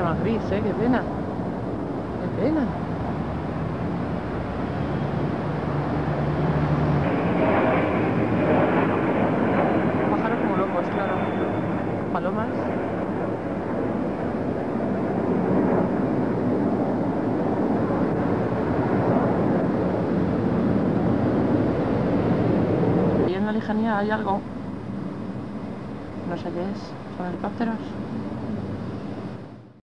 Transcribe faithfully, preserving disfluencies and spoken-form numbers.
más gris, ¿eh? Qué pena. Qué pena. Pájaros como locos, claro. Palomas. Y en la lejanía hay algo. No sé qué es. Son helicópteros.